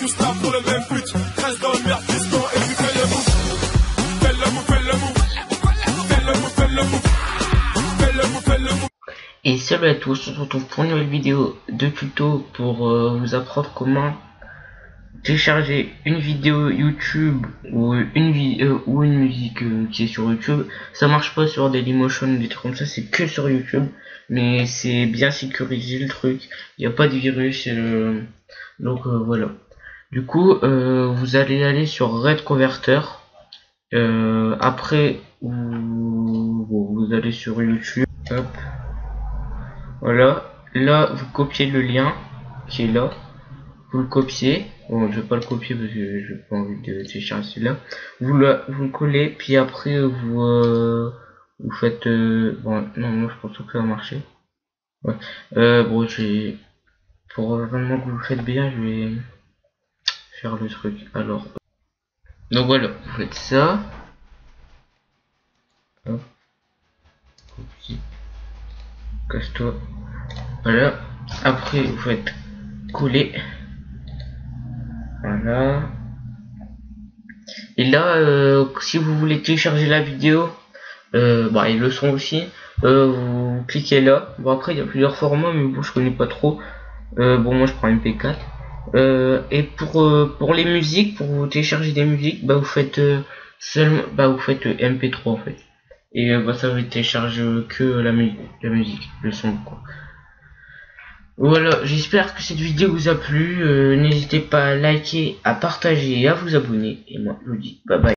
tous là pour le même but. Reste dans le merde, fiston, et puis fais le move. Fais le move, fais le move. Fais le move, fais le move. Fais le move, fais le move. Et salut à tous, on se retrouve pour une nouvelle vidéo de tuto pour vous apprendre comment télécharger une vidéo YouTube ou une musique qui est sur YouTube. Ça marche pas sur Dailymotion, des trucs comme ça, c'est que sur YouTube, mais c'est bien sécurisé le truc, il n'y a pas de virus, donc voilà. Du coup vous allez aller sur Red Converter, après vous allez sur YouTube, hop, voilà, là vous copiez le lien qui est là, vous le copiez. Bon, je vais pas le copier parce que j'ai pas envie de télécharger celui-là. Vous le collez, puis après vous faites. Bon, non, moi je pense que ça va marcher. Ouais. Bon, pour vraiment que vous le faites bien, je vais faire le truc. Alors, donc voilà, vous faites ça. Hop. Copie. Casse-toi. Voilà. Après, vous faites coller. Voilà. Et là, si vous voulez télécharger la vidéo, et le son aussi, vous cliquez là. Bon, après il y a plusieurs formats, mais bon, je connais pas trop. Bon, moi je prends MP4. Et pour les musiques, pour vous télécharger des musiques, vous faites vous faites MP3 en fait. Et ça va télécharger que la musique, le son quoi. Voilà, j'espère que cette vidéo vous a plu. N'hésitez pas à liker, à partager et à vous abonner. Et moi je vous dis bye bye.